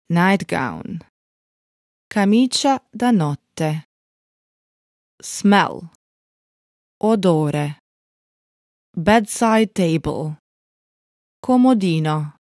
nightgown, camicia da notte. Smell, odore. Bedside table, comodino.